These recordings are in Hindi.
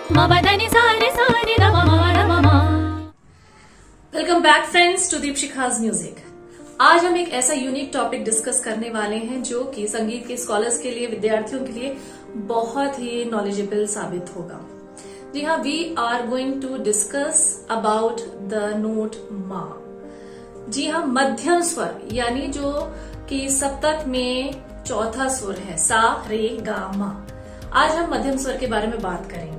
Welcome back friends to Deepshikha's music. आज हम एक ऐसा यूनिक टॉपिक डिस्कस करने वाले हैं जो कि संगीत के स्कॉलर्स के लिए, विद्यार्थियों के लिए बहुत ही नॉलेजेबल साबित होगा। जी हाँ, we are going to discuss about the note Ma. जी हाँ, मध्यम स्वर यानी जो कि सप्तक में चौथा स्वर है, सा रे गा मा। आज हम मध्यम स्वर के बारे में बात करेंगे।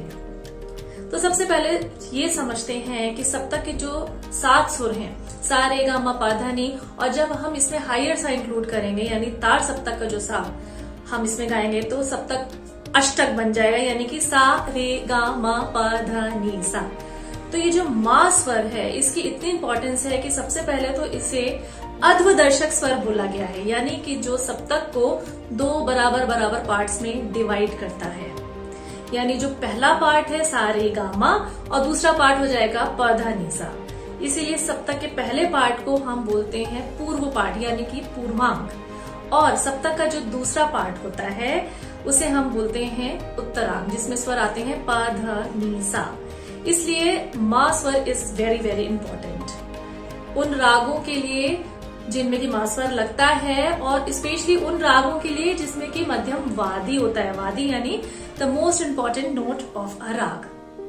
तो सबसे पहले ये समझते हैं कि सप्तक के जो 7 सुर हैं, सा रे गा मा पा धा नी, और जब हम इसमें हायर सा इंक्लूड करेंगे यानी तार सप्तक का जो सा हम इसमें गाएंगे तो सप्तक अष्टक बन जाएगा, यानी कि सा रे गा मा पा धा नी सा। तो ये जो मा स्वर है इसकी इतनी इंपॉर्टेंस है कि सबसे पहले तो इसे अध्वदर्शक स्वर बोला गया है, यानी कि जो सप्तक को 2 बराबर बराबर पार्ट्स में डिवाइड करता है। यानी जो पहला पार्ट है सा रे गा मा और दूसरा पार्ट हो जाएगा प धा नी सा। इसीलिए सप्तक के पहले पार्ट को हम बोलते हैं पूर्व पार्ट यानी कि पूर्वांग, और सप्तक का जो दूसरा पार्ट होता है उसे हम बोलते हैं उत्तरांग, जिसमें स्वर आते हैं प धा नी सा। इसलिए मा स्वर इज वेरी वेरी इंपॉर्टेंट उन रागों के लिए जिनमें कि मा स्वर लगता है, और स्पेशली उन रागों के लिए जिसमें कि मध्यम वादी होता है। वादी यानी the most important note of a raga.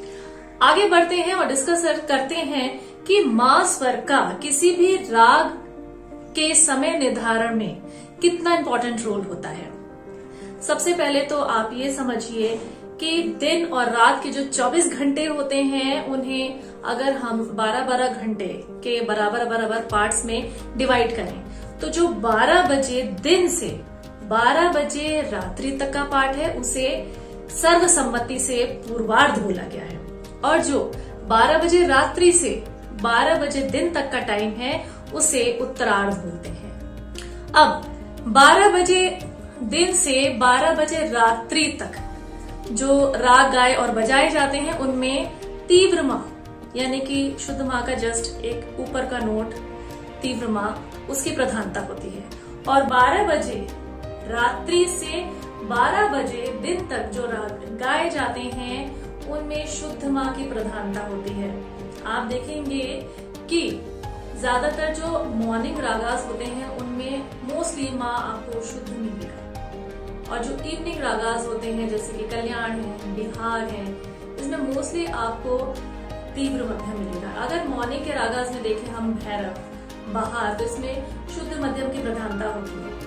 आगे बढ़ते हैं और डिस्कस करते हैं कि मा स्वर का किसी भी राग के समय निर्धारण में कितना इम्पोर्टेंट रोल होता है। सबसे पहले तो आप ये समझिए कि दिन और रात के जो 24 घंटे होते हैं उन्हें अगर हम 12-12 घंटे के बराबर बराबर पार्ट्स में डिवाइड करें तो जो 12 बजे दिन से 12 बजे रात्रि तक का पार्ट है उसे सर्वसम्मति से पूर्वार्ध बोला गया है, और जो 12 बजे रात्रि से 12 बजे दिन तक का टाइम है उसे उत्तरार्ध बोलते हैं। अब 12 बजे दिन से 12 बजे रात्रि तक जो राग गाए और बजाए जाते हैं उनमें तीव्र मा यानी कि शुद्ध मा का जस्ट एक ऊपर का नोट तीव्र मा उसकी प्रधानता होती है, और 12 बजे रात्रि से 12 बजे दिन तक जो राग गाए जाते हैं उनमें शुद्ध मा की प्रधानता होती है। आप देखेंगे कि ज्यादातर जो मॉर्निंग रागास होते हैं उनमें मोस्टली मा आपको शुद्ध मिलेगा, और जो इवनिंग रागास होते हैं जैसे कि कल्याण है, बिहार है, इसमें मोस्टली आपको तीव्र मध्यम मिलेगा। अगर मॉर्निंग के रागास में देखें हम भैरव, बहार, तो इसमें शुद्ध मध्यम की प्रधानता होती है।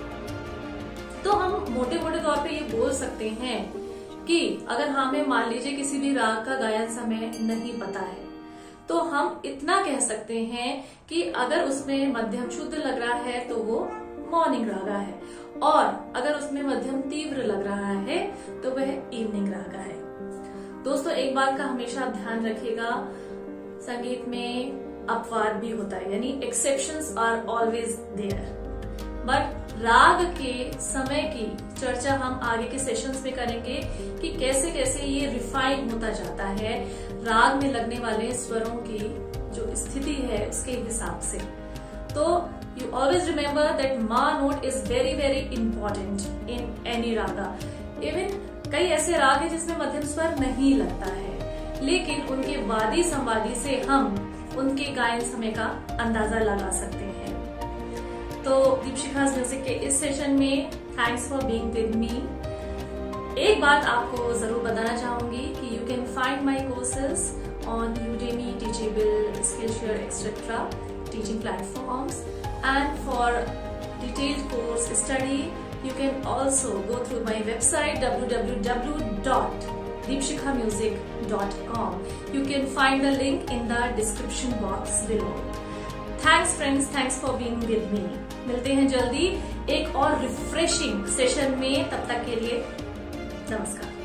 तो हम मोटे मोटे तौर पे ये बोल सकते हैं कि अगर हमें मान लीजिए किसी भी राग का गायन समय नहीं पता है तो हम इतना कह सकते हैं कि अगर उसमें मध्यम शुद्ध लग रहा है तो वो मॉर्निंग रागा है, और अगर उसमें मध्यम तीव्र लग रहा है तो वह इवनिंग रागा है। दोस्तों, एक बात का हमेशा ध्यान रखिएगा, संगीत में अपवाद भी होता है, यानी exceptions are always there, but राग के समय की चर्चा हम आगे के सेशंस में करेंगे कि कैसे कैसे ये रिफाइन होता जाता है राग में लगने वाले स्वरों की जो स्थिति है उसके हिसाब से। तो you always remember that ma note is very very important in any raga. Even कई ऐसे राग हैं जिसमें मध्यम स्वर नहीं लगता है, लेकिन उनके वादी संवादी से हम उनके गायन समय का अंदाजा लगा सकते हैं। तो दीपशिखा's म्यूजिक के इस सेशन में thanks for being with me. एक बात आपको जरूर बताना चाहूंगी कि you can find my courses on Udemy, Teachable, Skillshare, etc. teaching platforms, and for detailed course study you can also go through my website www.deepshikhamusic.com. You can find the link in the description box below. Thanks friends, thanks for being with me. मिलते हैं जल्दी एक और रिफ्रेशिंग सेशन में, तब तक के लिए नमस्कार।